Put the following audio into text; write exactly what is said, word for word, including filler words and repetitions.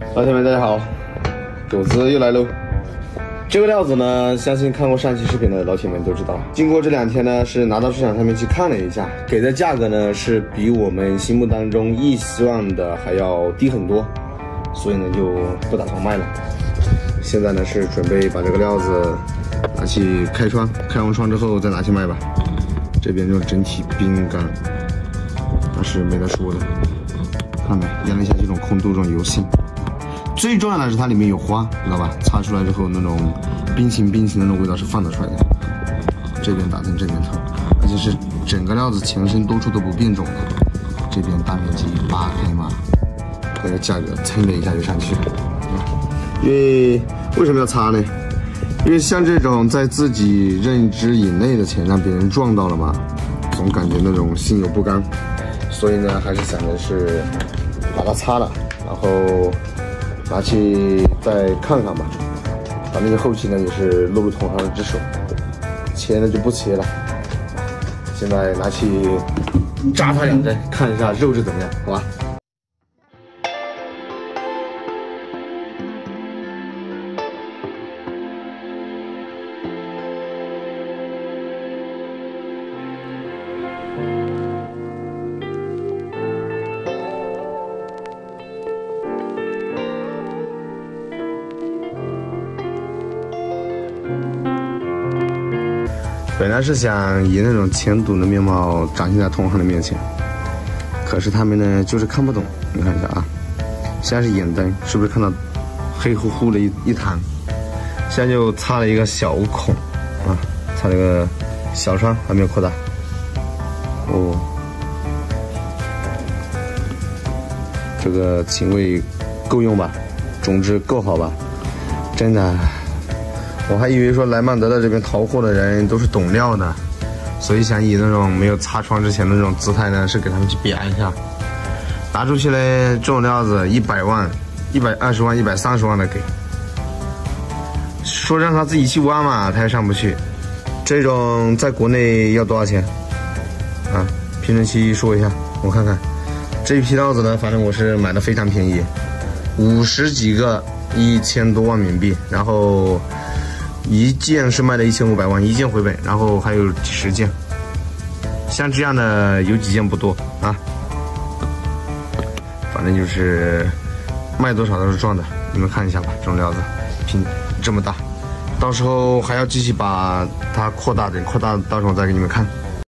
老铁们，大家好，狗子又来喽。这个料子呢，相信看过上期视频的老铁们都知道。经过这两天呢，是拿到市场上面去看了一下，给的价格呢是比我们心目当中预算的还要低很多，所以呢就不打算卖了。现在呢是准备把这个料子拿去开窗，开完窗之后再拿去卖吧。这边就整体冰干，那是没得说的。看没，验了一下这种空度这种油性。最重要的是它里面有花，知道吧？擦出来之后那种冰淇淋冰淇淋那种味道是放得出来的。这边打成这边透，而且是整个料子前身多处都不变种的。这边大面积八开码，那个价格蹭的一下就上去了。因为为什么要擦呢？因为像这种在自己认知以内的钱让别人撞到了嘛，总感觉那种心有不甘，所以呢还是想的是把它擦了，然后拿去再看看吧，反正后期呢也是落入同行之手，切呢就不切了，现在拿去扎它两针，看一下肉质怎么样，好吧？本来是想以那种前睹的面貌展现在同行的面前，可是他们呢就是看不懂。你看一下啊，现在是眼灯，是不是看到黑乎乎的一一滩？现在就擦了一个小孔啊，擦了一个小窗，还没有扩大。哦，这个情味够用吧？种质够好吧？真的。我还以为说莱曼德的这边淘货的人都是懂料的，所以想以那种没有擦窗之前的那种姿态呢，是给他们去比一下。拿出去嘞，这种料子一百万、一百二十万、一百三十万的给，说让他自己去挖嘛，他也上不去。这种在国内要多少钱？啊，评论区说一下，我看看。这一批料子呢，反正我是买的非常便宜，五十几个，一千多万冥币，然后。一件是卖了一千五百万，一件回本，然后还有几十件，像这样的有几件不多啊，反正就是卖多少都是赚的，你们看一下吧，这种料子拼这么大，到时候还要继续把它扩大点，扩大到时候再给你们看。